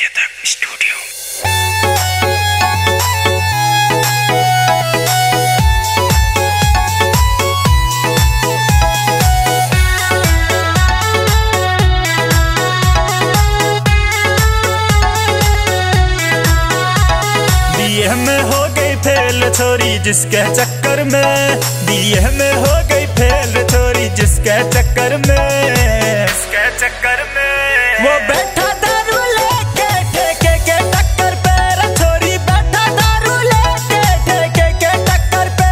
Chetak studio. BA में हो गई फेल छोरी जिसके चक्कर में, बीए में हो गई फेल छोरी जिसके चक्कर में, वो बैठा दारू लेके ठेके के टक्कर पे, रे छोरी बैठा दारू लेके ठेके के टक्कर पे।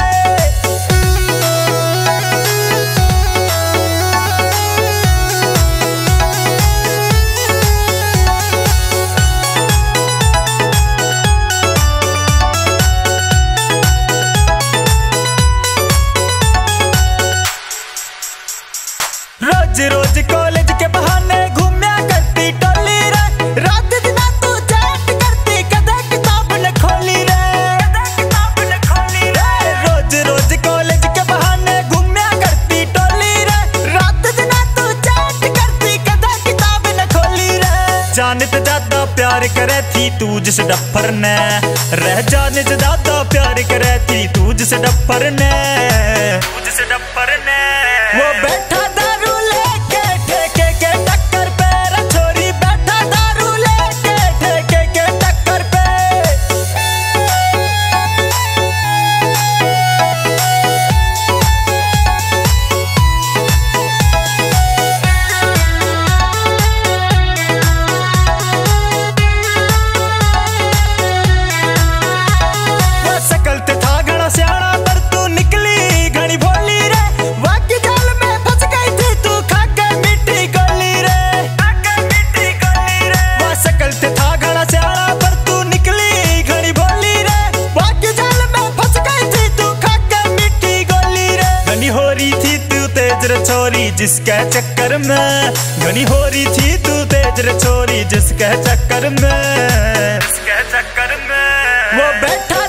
रोज रोज कॉलेज के बहाने घूमया करती टोली रे, रात दिन तू चैट करती कदे किताब न खोली रे, रोज रोज कॉलेज के बहाने घूमया करती टोली रे, रात दिन तू चैट करती कदे किताब न खोली रे। जाने से ज्यादा प्यार करे थी तू जिस डफर ने, रह जाने से ज्यादा प्यार करे थी तू जिस डफर ने, वो बैठा दारू लेके ठेके के टक्कर पे, रे छोरी बैठा दारू लेके ठेके के टक्कर पे। वो सकल ते था घना स्याना पर तू निकली घनी भोली रे, वाकी जाल में फंस गई थी तू खाके मिट्टी गोली रे, वो सकल ते था घना स्याना पर तू निकली घनी भोली रे, वाकी जाल में फंस गई थी तू खाके मिट्टी गोली रे। घनी हो रही थी तू तेज रे छोरी जिसके चक्कर में, घनी हो रही थी तू तेज रे छोरी जिसके चक्कर में, वो बैठा